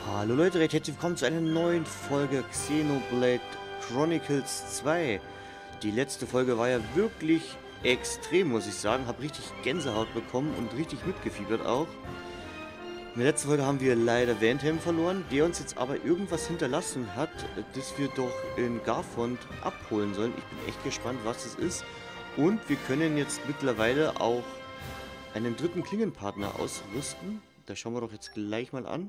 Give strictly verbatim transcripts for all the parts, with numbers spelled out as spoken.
Hallo Leute, recht herzlich willkommen zu einer neuen Folge Xenoblade Chronicles zwei. Die letzte Folge war ja wirklich extrem, muss ich sagen. Habe richtig Gänsehaut bekommen und richtig mitgefiebert auch. In der letzten Folge haben wir leider Vanhelm verloren, der uns jetzt aber irgendwas hinterlassen hat, das wir doch in Garfond abholen sollen. Ich bin echt gespannt, was es ist. Und wir können jetzt mittlerweile auch einen dritten Klingenpartner ausrüsten. Da schauen wir doch jetzt gleich mal an.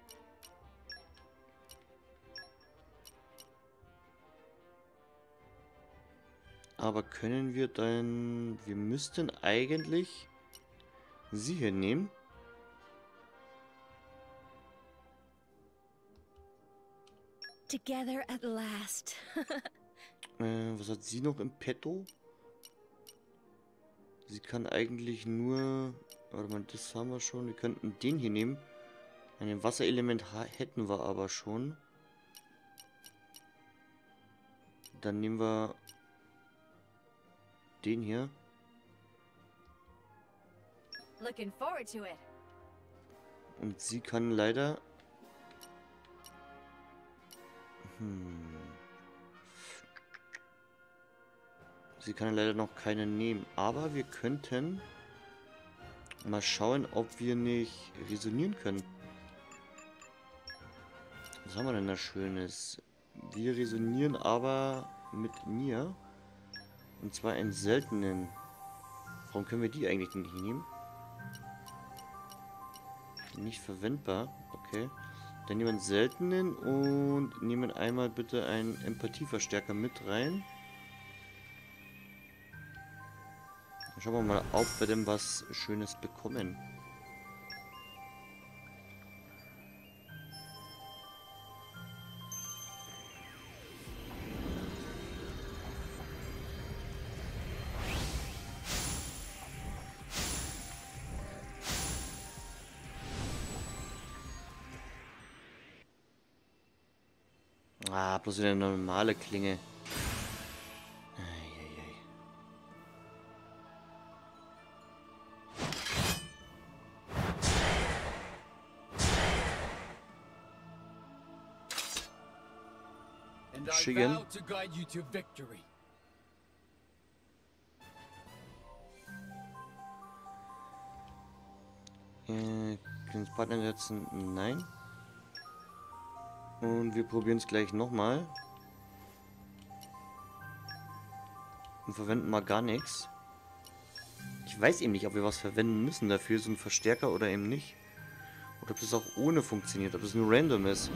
Aber können wir dann... Wir müssten eigentlich sie hier nehmen. Together at last. äh, was hat sie noch im Petto? Sie kann eigentlich nur... Warte mal, das haben wir schon. Wir könnten den hier nehmen. Ein Wasserelement hätten wir aber schon. Dann nehmen wir den hier. Looking forward to it. Und sie kann leider... Hm. Sie kann leider noch keine nehmen. Aber wir könnten mal schauen, ob wir nicht resonieren können. Was haben wir denn da Schönes? Wir resonieren aber mit mir. Und zwar einen seltenen. Warum können wir die eigentlich nicht nehmen? Nicht verwendbar. Okay. Dann nehmen wir einen seltenen und nehmen einmal bitte einen Empathieverstärker mit rein. Dann schauen wir mal, ob wir denn was Schönes bekommen. Ah, bloß wieder eine normale Klinge. Eieiei. And I Shigen. vow to guide you to victory. Äh, können wir Partner setzen? Nein. Und wir probieren es gleich nochmal. Und verwenden mal gar nichts. Ich weiß eben nicht, ob wir was verwenden müssen dafür, so ein Verstärker oder eben nicht. Oder ob das auch ohne funktioniert, ob das nur random ist.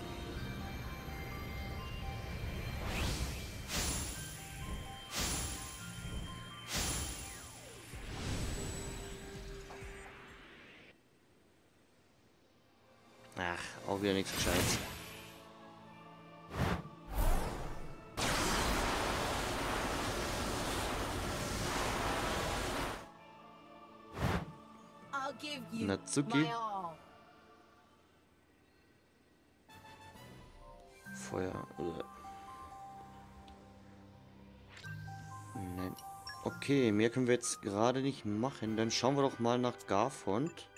Ach, auch wieder nichts Gescheites. I'll give you Natsuki. my all. Feuer. Oder? Nein. Okay, mehr können wir jetzt gerade nicht machen. Dann schauen wir doch mal nach Garfond.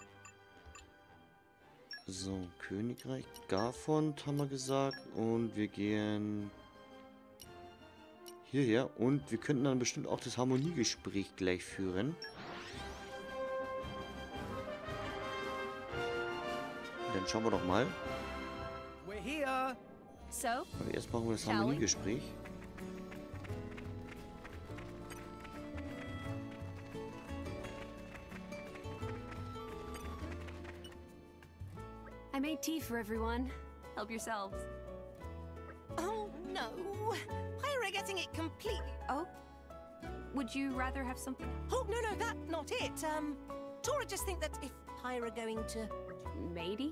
So, Königreich Garfond haben wir gesagt. Und wir gehen hierher. Und wir könnten dann bestimmt auch das Harmoniegespräch gleich führen. Dann schauen wir doch mal. We're here. So, Aber erst machen wir das Shall we? Harmoniegespräch. I made tea for everyone. Help yourselves. Oh no! Pyra getting it completely. Oh, would you rather have something? Oh no no that not it. Um, Tora just think that if Pyra going to. Matey?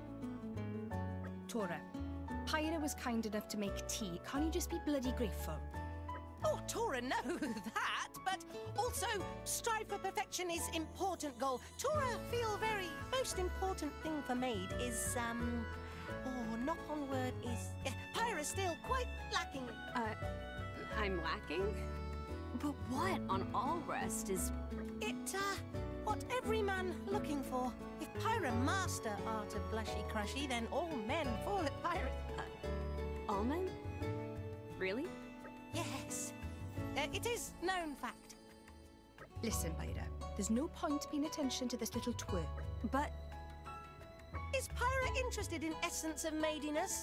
Tora, Pyra was kind enough to make tea. Can't you just be bloody grateful? Oh Tora no that, but also strive for perfection is important goal. Tora feel very most important thing for maid is um. Oh, knock on word is uh, Pyra still quite lacking. Uh, I'm lacking? But what on All Rest is... It uh. what every man looking for. If Pyra master art of blushy crushy, then all men fall at Pyra's. All men? Really? Yes. Uh, it is known fact. Listen, Pyra, there's no point paying attention to this little twerp. But Is Pyra interested in essence of maidiness?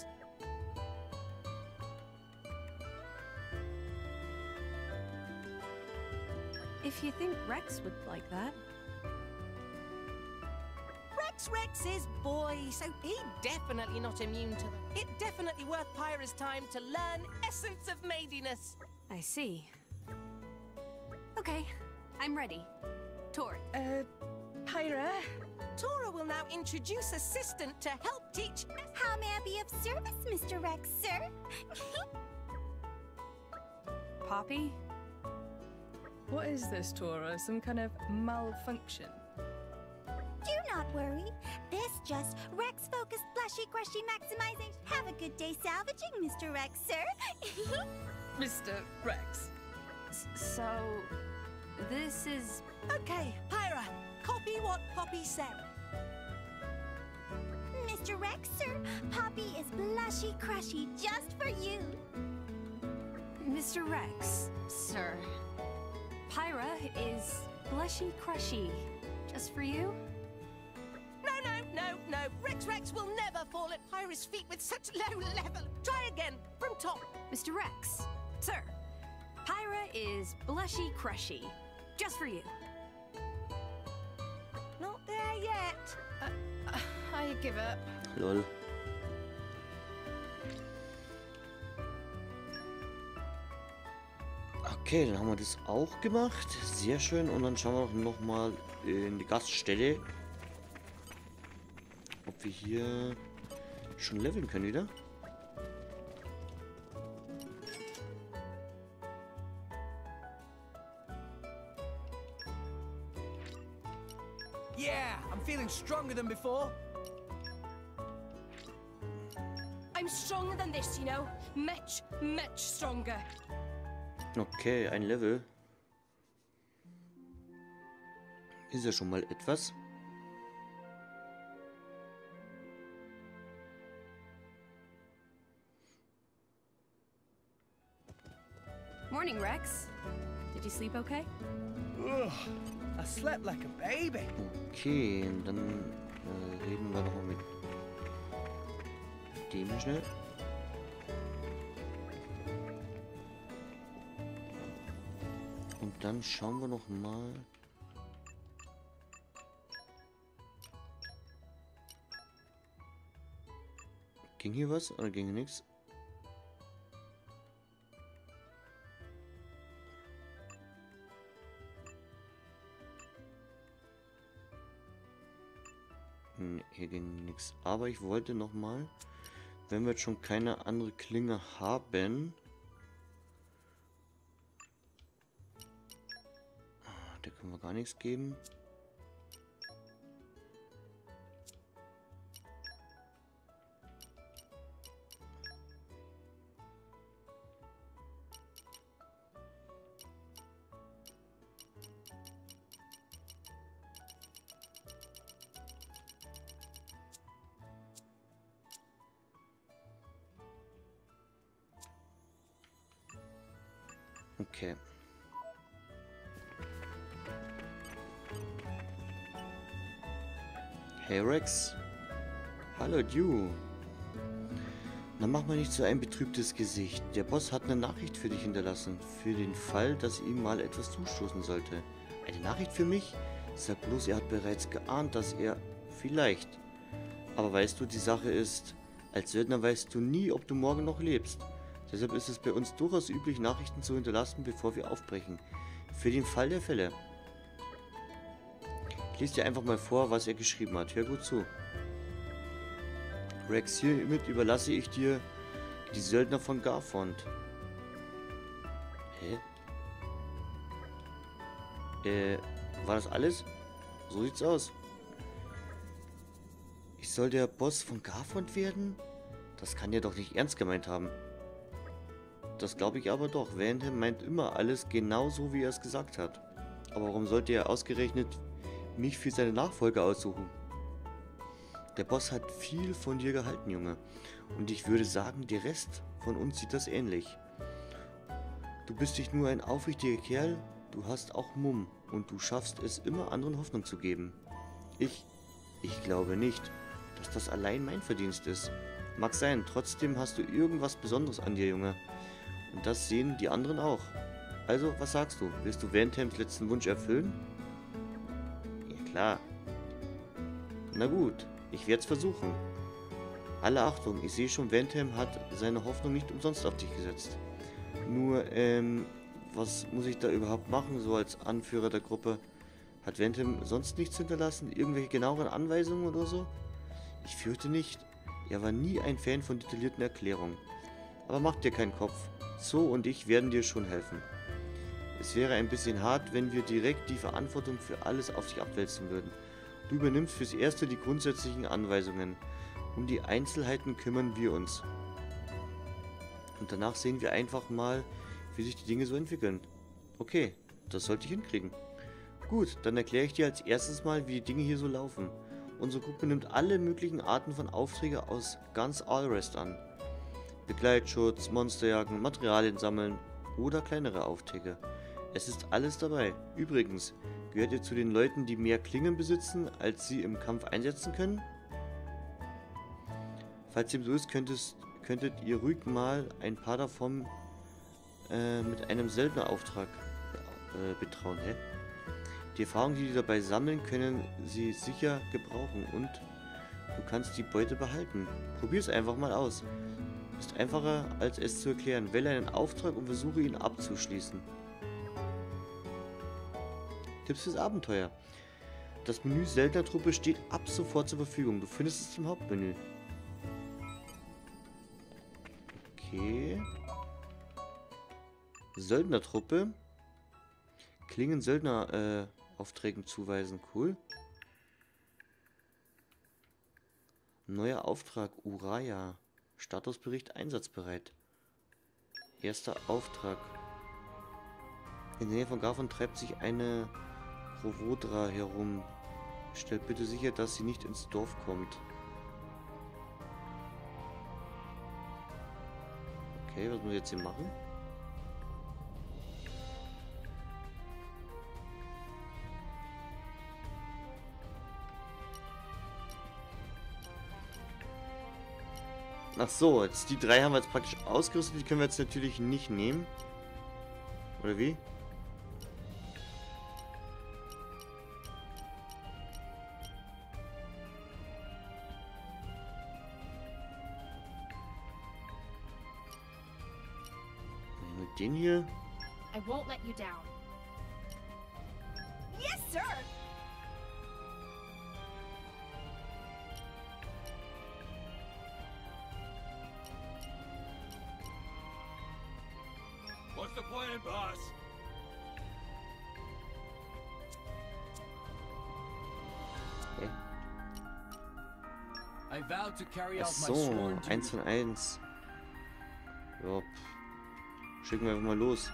if you think Rex would like that. Rex Rex is boy, so he definitely not immune to them. It definitely worth Pyra's time to learn essence of maidiness. I see. Okay, I'm ready. Tor. Uh, Pyra? Tora will now introduce assistant to help teach. How may I be of service, Mister Rex, sir? Poppy? What is this, Tora? Some kind of malfunction? Do not worry. This just Rex focused blushy crushy maximization. Have a good day salvaging, Mister Rex, sir. Mister Rex. S so, this is... Okay, Pyra, copy what Poppy said. Mister Rex, sir, Poppy is blushy crushy just for you. Mister Rex, sir. Pyra is blushy crushy. Just for you? No, no, no, no. Rex Rex will never fall at Pyra's feet with such low level. Try again, from top. Mister Rex, sir. Pyra is blushy crushy. Just for you. Not there yet. Uh, uh, I give up. Lol. Okay, dann haben wir das auch gemacht. Sehr schön. Und dann schauen wir noch mal in die Gaststelle. Ob wir hier schon leveln können wieder. Yeah, I'm feeling stronger than before. I'm stronger than this, you know. Much, much stronger. Okay, ein Level. Ist ja schon mal etwas. Morning, Rex. Did you sleep okay? Ugh, I slept like a baby. Okay, und dann äh, reden wir noch mal mit dem schnell. Und dann schauen wir noch mal. Ging hier was oder ging hier nichts? Nee, hier ging nichts. Aber ich wollte noch mal, wenn wir jetzt schon keine andere Klinge haben. Da können wir gar nichts geben. Okay. Hey Rex. Hallo du. Na, mach mal nicht so ein betrübtes Gesicht. Der Boss hat eine Nachricht für dich hinterlassen. Für den Fall, dass ihm mal etwas zustoßen sollte. Eine Nachricht für mich? Sag bloß, er hat bereits geahnt, dass er... Vielleicht. Aber weißt du, die Sache ist, als Söldner weißt du nie, ob du morgen noch lebst. Deshalb ist es bei uns durchaus üblich, Nachrichten zu hinterlassen, bevor wir aufbrechen. Für den Fall der Fälle. Ich lese dir einfach mal vor, was er geschrieben hat. Hör gut zu. Rex, hiermit überlasse ich dir die Söldner von Garfond. Hä? Äh, war das alles? So sieht's aus. Ich soll der Boss von Garfond werden? Das kann er doch nicht ernst gemeint haben. Das glaube ich aber doch. Vanham meint immer alles genau so, wie er es gesagt hat. Aber warum sollte er ausgerechnet mich für seine Nachfolger aussuchen. Der Boss hat viel von dir gehalten, Junge. Und ich würde sagen, der Rest von uns sieht das ähnlich. Du bist nicht nur ein aufrichtiger Kerl, du hast auch Mumm. Und du schaffst es immer, anderen Hoffnung zu geben. Ich, ich glaube nicht, dass das allein mein Verdienst ist. Mag sein, trotzdem hast du irgendwas Besonderes an dir, Junge. Und das sehen die anderen auch. Also, was sagst du? Willst du Vanthams letzten Wunsch erfüllen? Ja, klar. Na gut, ich werde es versuchen. Alle Achtung, ich sehe schon, Vantham hat seine Hoffnung nicht umsonst auf dich gesetzt. Nur, ähm, was muss ich da überhaupt machen, so als Anführer der Gruppe? Hat Vantham sonst nichts hinterlassen? Irgendwelche genaueren Anweisungen oder so? Ich fürchte nicht. Er war nie ein Fan von detaillierten Erklärungen. Aber mach dir keinen Kopf. So und ich werden dir schon helfen. Es wäre ein bisschen hart, wenn wir direkt die Verantwortung für alles auf dich abwälzen würden. Du übernimmst fürs Erste die grundsätzlichen Anweisungen. Um die Einzelheiten kümmern wir uns. Und danach sehen wir einfach mal, wie sich die Dinge so entwickeln. Okay, das sollte ich hinkriegen. Gut, dann erkläre ich dir als erstes mal, wie die Dinge hier so laufen. Unsere Gruppe nimmt alle möglichen Arten von Aufträgen aus ganz Alrest an. Begleitschutz, Monsterjagen, Materialien sammeln oder kleinere Aufträge. Es ist alles dabei. Übrigens, gehört ihr zu den Leuten, die mehr Klingen besitzen, als sie im Kampf einsetzen können? Falls dem so ist, könntest, könntet ihr ruhig mal ein paar davon äh, mit einem Söldnerauftrag äh, betrauen. Hä? Die Erfahrungen, die die dabei sammeln, können sie sicher gebrauchen und du kannst die Beute behalten. Probier es einfach mal aus. Ist einfacher, als es zu erklären. Wähle einen Auftrag und versuche ihn abzuschließen. Tipps fürs Abenteuer. Das Menü Söldnertruppe steht ab sofort zur Verfügung. Du findest es im Hauptmenü. Okay. Söldnertruppe. Klingen Söldner äh, Aufträgen zuweisen. Cool. Neuer Auftrag. Uraya. Statusbericht einsatzbereit. Erster Auftrag. In der Nähe von Garfon treibt sich eine Rovodra herum. Stellt bitte sicher, dass sie nicht ins Dorf kommt. Okay, was muss ich jetzt hier machen? Ach so, jetzt die drei haben wir jetzt praktisch ausgerüstet. Die können wir jetzt natürlich nicht nehmen. Oder wie? Mit den hier? I won't let you down. Yes, sir! What's the plan, boss? Okay. I vowed to carry Ach out my so, sworn duty. eins von eins. Ja, pff. Schicken wir einfach mal los.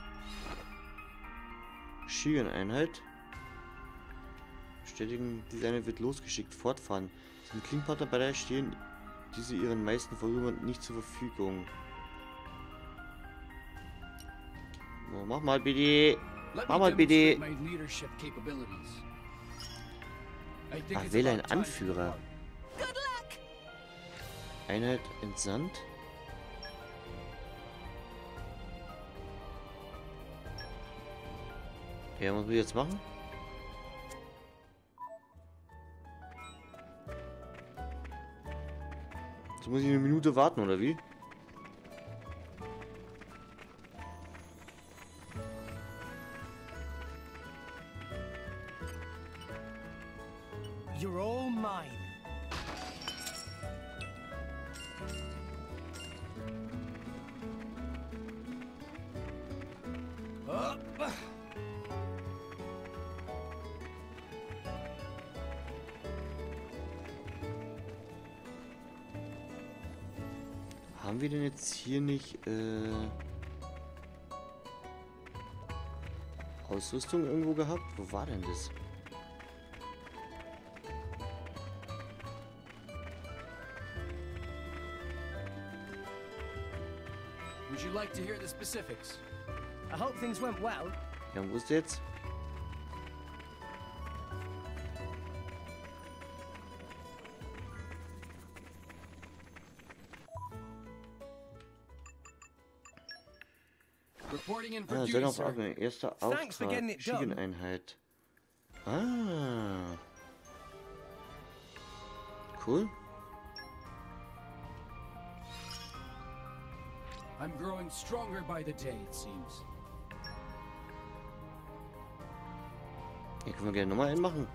Schienen-Einheit. Bestätigen, diese Einheit wird losgeschickt. Fortfahren. Sind Klingpartner bei der stehen diese ihren meisten Vorrübern nicht zur Verfügung. Oh, mach mal bitte. Let Mach me mal bitte. demonstrate my leadership capabilities. I think Ach, it's wähle einen about time to Anführer. depart. Good luck! Einheit entsandt. Ja, was muss ich jetzt machen? Jetzt muss ich eine Minute warten, oder wie? You're all mine. Up. Haben wir denn jetzt hier nicht äh, Ausrüstung irgendwo gehabt? Wo war denn das? Would you like to hear the specifics? I hope things went well. Ja, wo ist der jetzt? Reporting in for Ah, duty, Söldner auf sir. Agnes. Erster Thanks for getting Auftrag. it done. Schiegeneinheit. Ah. Cool. I'm growing stronger by the day, it seems. Hier können wir gerne nochmal einen machen.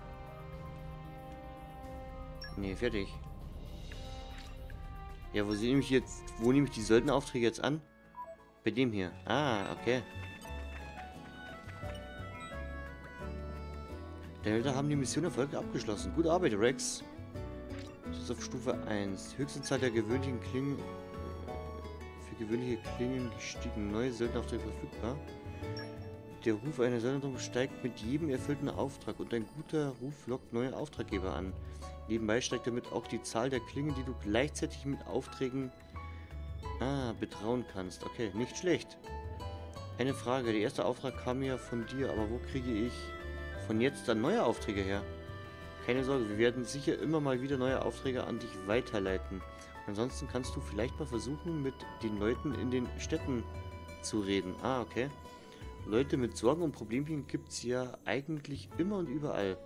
Nee, fertig. Ja, wo sie nämlich jetzt, wo nehme ich die Söldneraufträge jetzt an? Bei dem hier. Ah, okay. Die Helden haben die Mission erfolgreich abgeschlossen. Gute Arbeit, Rex. Das ist auf Stufe eins. Höchste Zahl der gewöhnlichen Klingen. Für gewöhnliche Klingen gestiegen. Neue Söldneraufträge verfügbar. Der Ruf einer Söldnertruppe steigt mit jedem erfüllten Auftrag und ein guter Ruf lockt neue Auftraggeber an. Nebenbei steigt damit auch die Zahl der Klingen, die du gleichzeitig mit Aufträgen ah, betrauen kannst. Okay, nicht schlecht. Eine Frage. Der erste Auftrag kam ja von dir, aber wo kriege ich von jetzt dann neue Aufträge her? Keine Sorge, wir werden sicher immer mal wieder neue Aufträge an dich weiterleiten. Ansonsten kannst du vielleicht mal versuchen, mit den Leuten in den Städten zu reden. Ah, okay. Leute mit Sorgen und Problemchen gibt es ja eigentlich immer und überall.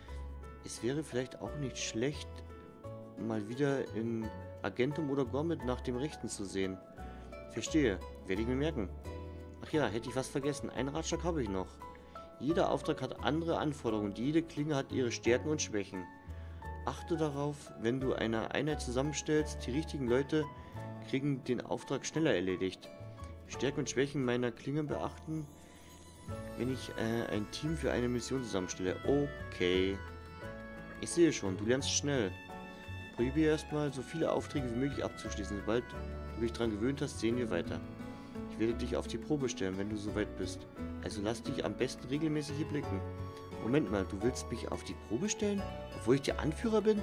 Es wäre vielleicht auch nicht schlecht, mal wieder in Argentum oder Gormit nach dem Rechten zu sehen. Verstehe, werde ich mir merken. Ach ja, hätte ich was vergessen. Einen Ratschlag habe ich noch. Jeder Auftrag hat andere Anforderungen und jede Klinge hat ihre Stärken und Schwächen. Achte darauf, wenn du eine Einheit zusammenstellst, die richtigen Leute kriegen den Auftrag schneller erledigt. Stärken und Schwächen meiner Klingen beachten, wenn ich äh, ein Team für eine Mission zusammenstelle. Okay. Ich sehe schon, du lernst schnell. Probier erstmal so viele Aufträge wie möglich abzuschließen. Sobald du dich daran gewöhnt hast, sehen wir weiter. Ich werde dich auf die Probe stellen, wenn du soweit bist. Also lass dich am besten regelmäßig hier blicken. Moment mal, du willst mich auf die Probe stellen, obwohl ich der Anführer bin?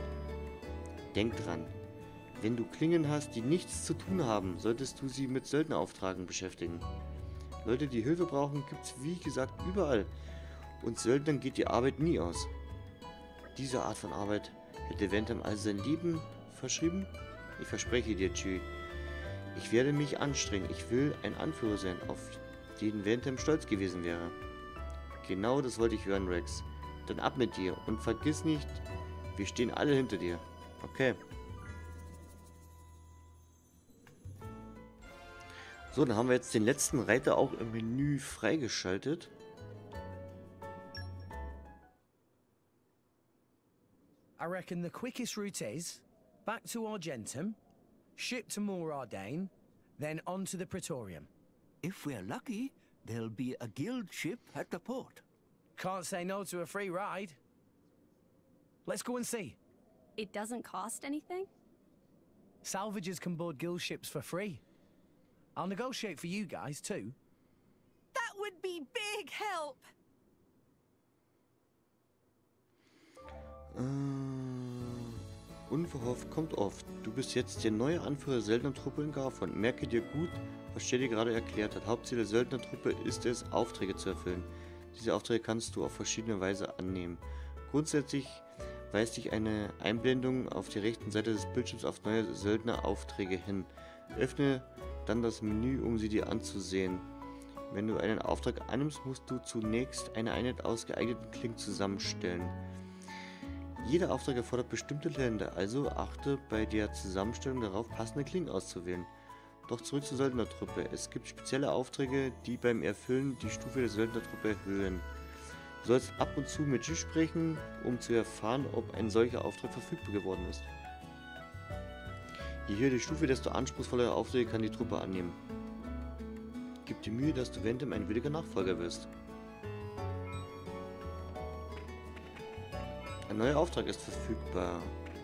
Denk dran. Wenn du Klingen hast, die nichts zu tun haben, solltest du sie mit Söldnerauftragen beschäftigen. Leute, die Hilfe brauchen, gibt es wie gesagt überall. Und Söldnern geht die Arbeit nie aus. Diese Art von Arbeit hätte Ventham also sein Leben verschrieben? Ich verspreche dir, Tschü. Ich werde mich anstrengen. Ich will ein Anführer sein, auf den Ventham stolz gewesen wäre. Genau das wollte ich hören, Rex. Dann ab mit dir und vergiss nicht, wir stehen alle hinter dir. Okay. So, dann haben wir jetzt den letzten Reiter auch im Menü freigeschaltet. I reckon the quickest route is back to Argentum, ship to Moor Ardain, then on to the Praetorium. If we're lucky, there'll be a guild ship at the port. Can't say no to a free ride. Let's go and see. It doesn't cost anything? Salvagers can board guild ships for free. I'll negotiate for you guys too. That would be big help. Äh, unverhofft kommt oft. Du bist jetzt der neue Anführer der Söldnertruppe in Garfond. Merke dir gut, was Shelly gerade erklärt hat. Hauptziel der Söldnertruppe ist es, Aufträge zu erfüllen. Diese Aufträge kannst du auf verschiedene Weise annehmen. Grundsätzlich weist dich eine Einblendung auf der rechten Seite des Bildschirms auf neue Söldneraufträge hin. Öffne dann das Menü, um sie dir anzusehen. Wenn du einen Auftrag annimmst, musst du zunächst eine Einheit aus geeigneten Klingen zusammenstellen. Jeder Auftrag erfordert bestimmte Länder, also achte bei der Zusammenstellung darauf, passende Klingen auszuwählen. Doch zurück zur Söldnertruppe. Es gibt spezielle Aufträge, die beim Erfüllen die Stufe der Söldnertruppe erhöhen. Du sollst ab und zu mit G sprechen, um zu erfahren, ob ein solcher Auftrag verfügbar geworden ist. Je höher die Stufe, desto anspruchsvollere Aufträge kann die Truppe annehmen. Gib dir Mühe, dass du Ventham ein würdiger Nachfolger wirst. Ein neuer Auftrag ist verfügbar.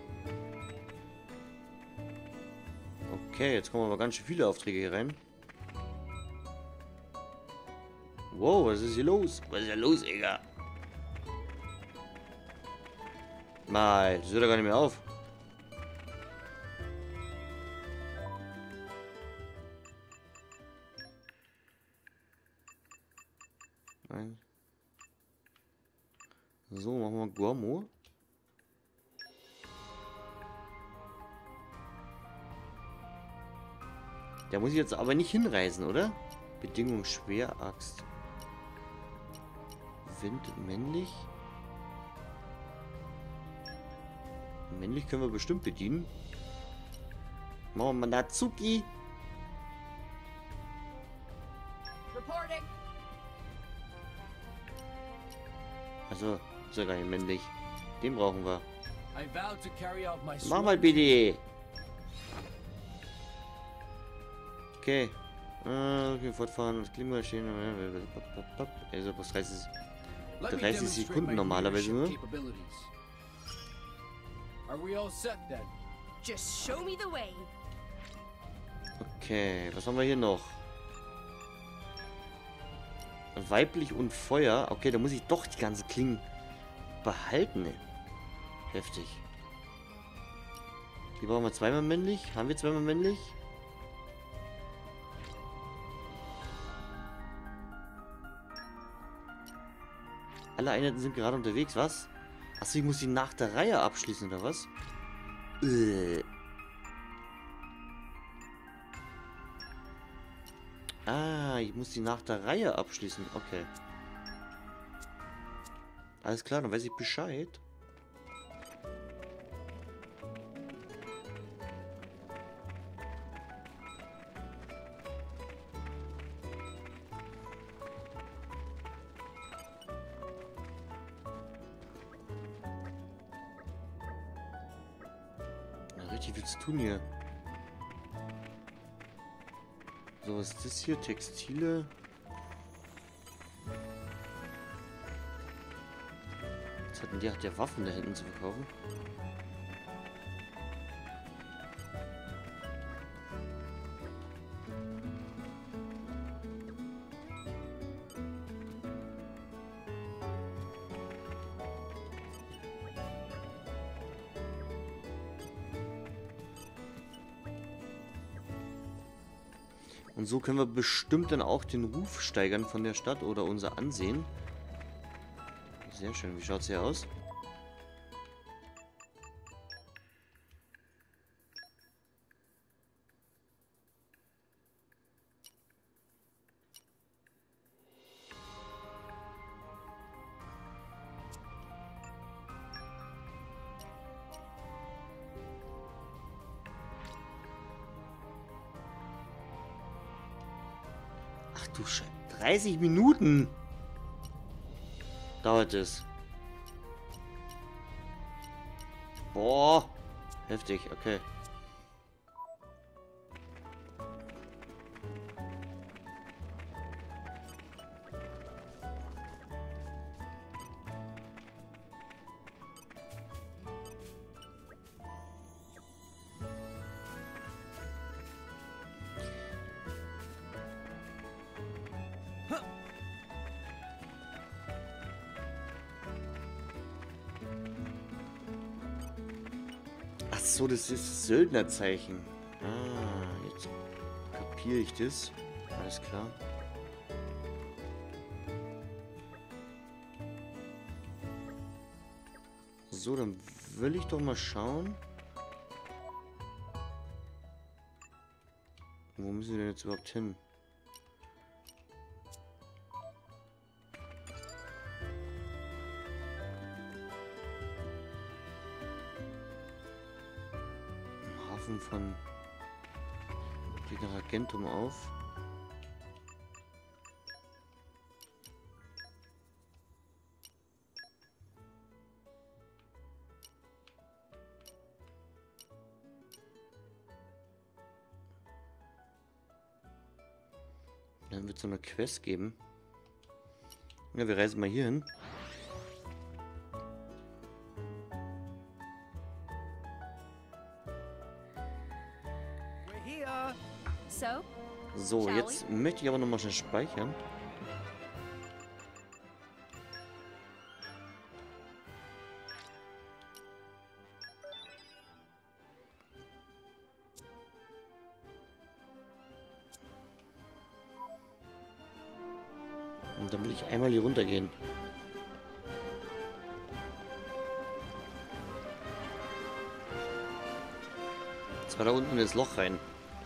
Okay, jetzt kommen aber ganz schön viele Aufträge hier rein. Wow, was ist hier los? Was ist hier los, Digga? Mal, das hört doch gar nicht mehr auf. ein. So, machen wir Gormo. Da muss ich jetzt aber nicht hinreisen, oder? Bedingung schwer, Axt. Wind männlich. Männlich können wir bestimmt bedienen. Machen wir mal Natsuki. Reporting. Also, ist ja gar nicht männlich. Den brauchen wir. I vow to carry out my Mach mal bitte. Okay. Äh, okay, fortfahren. Das Klimaschine. Also, was dreißig, dreißig Sekunden normalerweise nur. Are we all set then? Just show me the way. Okay, was haben wir hier noch? Weiblich und Feuer. Okay, da muss ich doch die ganzen Klingen behalten. Heftig. Die brauchen wir zweimal männlich. Haben wir zweimal männlich? Alle Einheiten sind gerade unterwegs, was? Achso, ich muss die nach der Reihe abschließen, oder was? Äh. Ah, ich muss die nach der Reihe abschließen. Okay. Alles klar, dann weiß ich Bescheid. Richtig viel zu tun hier. So, was ist das hier? Textile. Jetzt hatten die, hat der Waffen da hinten zu verkaufen. Und so können wir bestimmt dann auch den Ruf steigern von der Stadt oder unser Ansehen. Sehr schön. Wie schaut es hier aus? Ach du Scheiße. dreißig Minuten dauert es. Boah. Heftig, okay. Ach so, das ist das Söldnerzeichen. Ah, jetzt kapiere ich das. Alles klar. So, dann will ich doch mal schauen. Wo müssen wir denn jetzt überhaupt hin? Von geht nach Argentum auf. Dann wird es so eine Quest geben. Ja, wir reisen mal hier hin. So, So, Shall jetzt möchte ich aber noch mal schnell speichern. Und dann will ich einmal hier runter gehen. Jetzt war da unten in das Loch rein.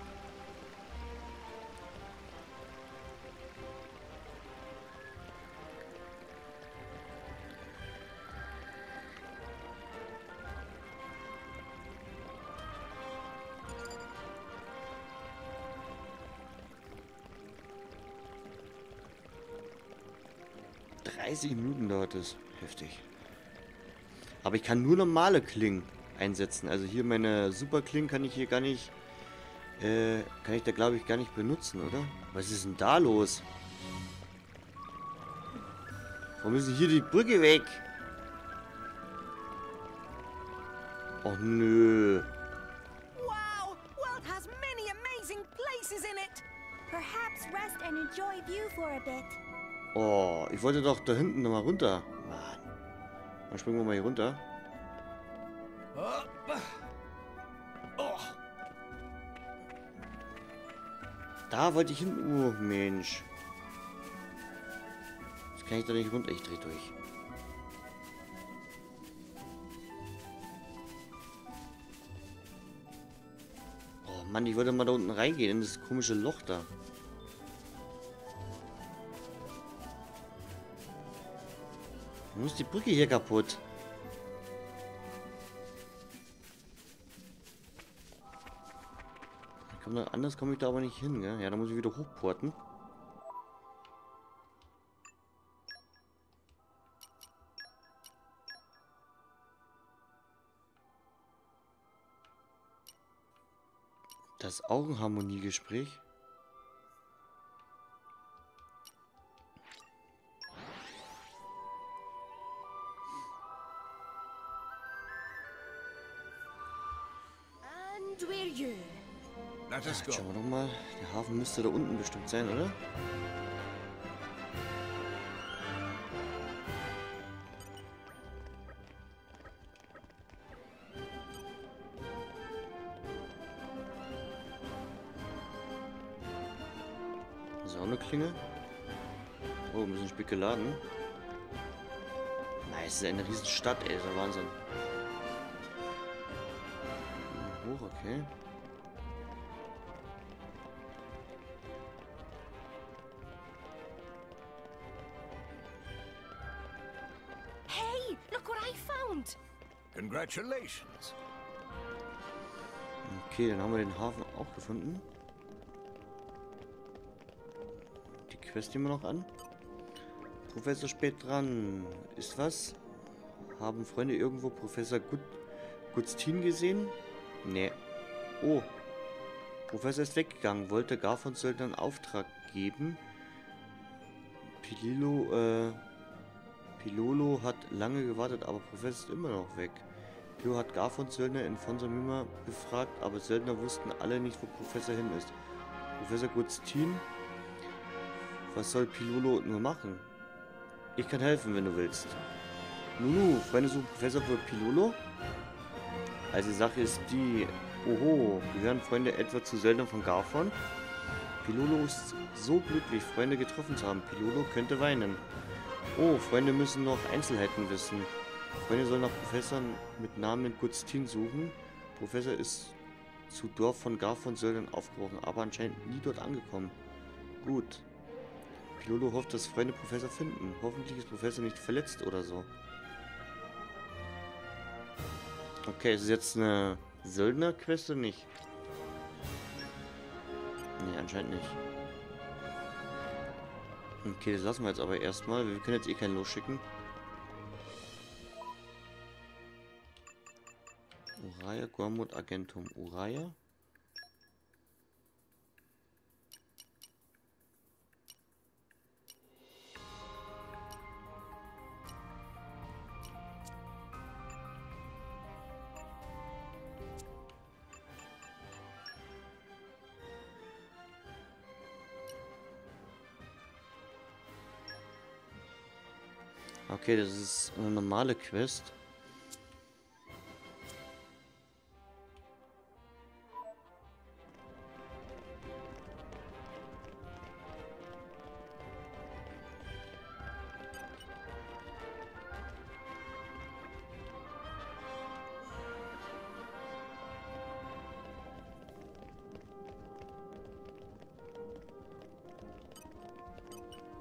dreißig Minuten dauert es. Heftig. Aber ich kann nur normale Klingen einsetzen. Also hier meine Superklingen kann ich hier gar nicht... Äh, kann ich da glaube ich gar nicht benutzen, oder? Was ist denn da los? Warum ist denn hier die Brücke weg? Oh nö. Wow! World has many amazing places in it! Perhaps rest and enjoy view for a bit. Oh, ich wollte doch da hinten nochmal runter. Mann. Dann springen wir mal hier runter. Da wollte ich hin. Oh, Mensch. Jetzt kann ich da nicht runter. Ich dreh durch. Oh Mann, ich wollte mal da unten reingehen in das komische Loch da. Warum ist die Brücke hier kaputt? Komm, anders komme ich da aber nicht hin, gell? Ja, da muss ich wieder hochporten. Das Augenharmoniegespräch. And we're you. Let us go. Schauen wir doch mal. Der Hafen müsste da unten bestimmt sein, oder? Ist auch eine Klinge. Oh, ein bisschen spät geladen. Nein, es ist eine riesen Stadt, ey. Das ist der Wahnsinn. Hoch, okay. Hey, look what I found! Congratulations. Okay, dann haben wir den Hafen auch gefunden. Die Quest nehmen wir noch an. Professor spät dran. Ist was? Haben Freunde irgendwo Professor Gut Gutstin gesehen? Nee. Oh. Professor ist weggegangen. Wollte gar von Söldnern Auftrag geben. Pililo, äh... Pilolo hat lange gewartet, aber Professor ist immer noch weg. Pilolo hat gar von Söldner in Fonsamima befragt, aber Söldner wussten alle nicht, wo Professor hin ist. Professor Gutstin? Was soll Pilolo nur machen? Ich kann helfen, wenn du willst. Nunu, Freunde suchen Professor für Pilolo? Also die Sache ist die... Oho, gehören Freunde etwa zu Söldnern von Garfon? Pilolo ist so glücklich, Freunde getroffen zu haben. Pilolo könnte weinen. Oh, Freunde müssen noch Einzelheiten wissen. Freunde sollen nach Professoren mit Namen Gutstin suchen. Professor ist zu Dorf von Garfon Söldnern aufgebrochen, aber anscheinend nie dort angekommen. Gut. Pilolo hofft, dass Freunde Professor finden. Hoffentlich ist Professor nicht verletzt oder so. Okay, ist es jetzt eine Söldner-Quest oder nicht? Nee, anscheinend nicht. Okay, das lassen wir jetzt aber erstmal. Wir können jetzt eh keinen losschicken. Uraya, Gormut, Agentum. Uraya? Okay, das ist eine normale Quest.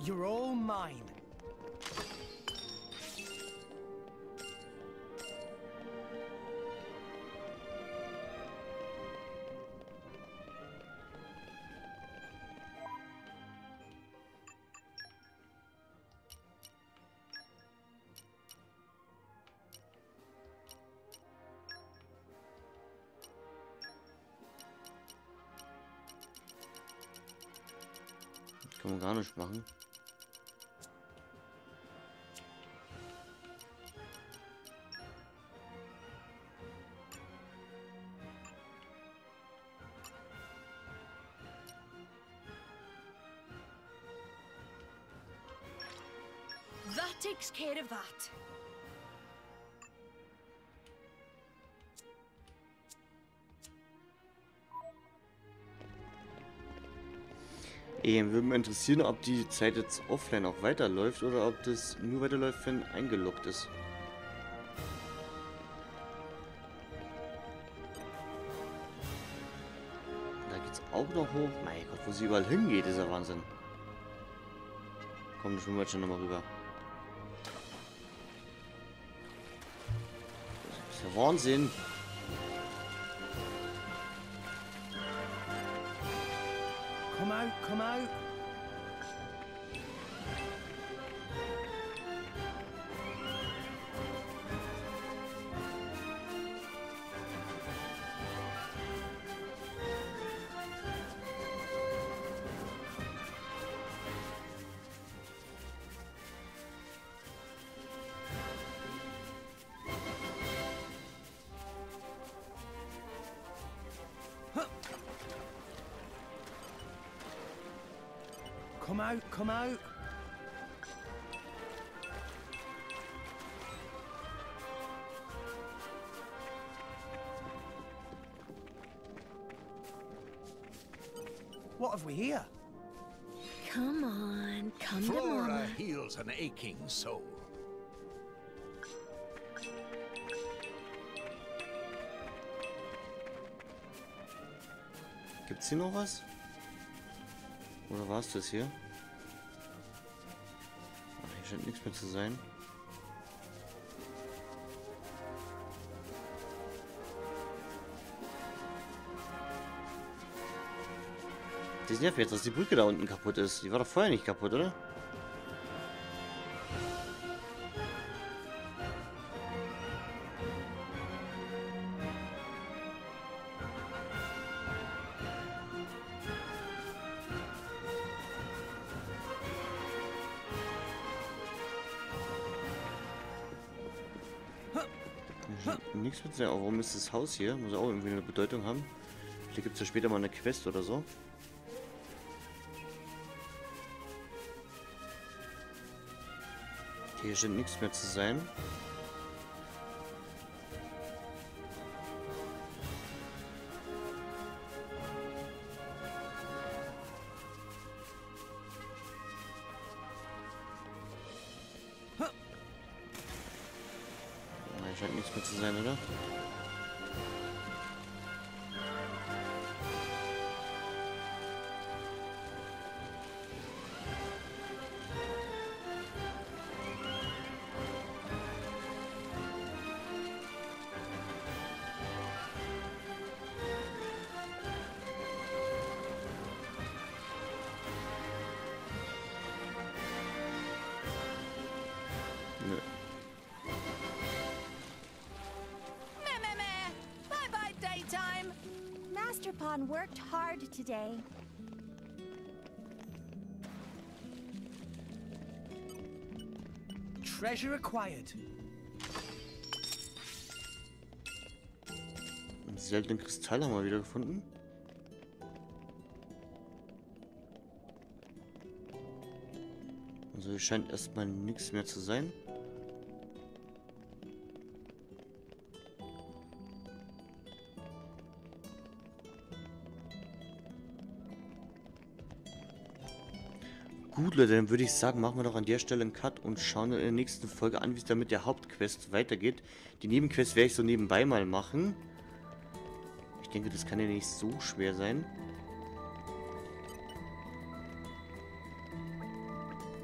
You're all mine. Kann man gar nicht machen. That takes care of that. Ähm, würde mich interessieren, ob die Zeit jetzt offline auch weiterläuft oder ob das nur weiterläuft, wenn eingeloggt ist. Da geht's auch noch hoch. Mein Gott, wo sie überall hingeht, ist ja Wahnsinn. Komm, das schwimmen wir jetzt schon nochmal rüber. Das ist ja Wahnsinn. Come out, come out. Come out, come out. What have we here? Come on, come to Flora mama. heals an aching soul. Gibt's hier noch was? Oder war es das hier? Ach, hier scheint nichts mehr zu sein. Das nervt jetzt, dass die Brücke da unten kaputt ist. Die war doch vorher nicht kaputt, oder? Nichts mit sehr. Warum ist das Haus hier? Muss auch irgendwie eine Bedeutung haben. Vielleicht gibt es ja später mal eine Quest oder so. Okay, hier scheint nichts mehr zu sein. Nein, scheint nichts mehr zu sein, oder? Nö. Meh, meh, meh. Bye bye, daytime. Master Pawn worked hard today. Treasure acquired. Einen seltenen Kristall haben wir wieder gefunden. Also hier scheint erstmal nichts mehr zu sein. Gut, Leute, dann würde ich sagen, machen wir doch an der Stelle einen Cut und schauen in der nächsten Folge an, wie es dann mit der Hauptquest weitergeht. Die Nebenquest werde ich so nebenbei mal machen. Ich denke, das kann ja nicht so schwer sein.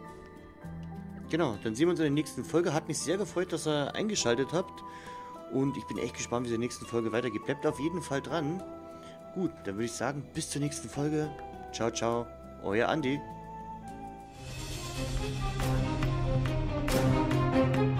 genau, dann sehen wir uns in der nächsten Folge. Hat mich sehr gefreut, dass ihr eingeschaltet habt. Und ich bin echt gespannt, wie es in der nächsten Folge weitergeht. Bleibt auf jeden Fall dran. Gut, dann würde ich sagen, bis zur nächsten Folge. Ciao, ciao, euer Andi.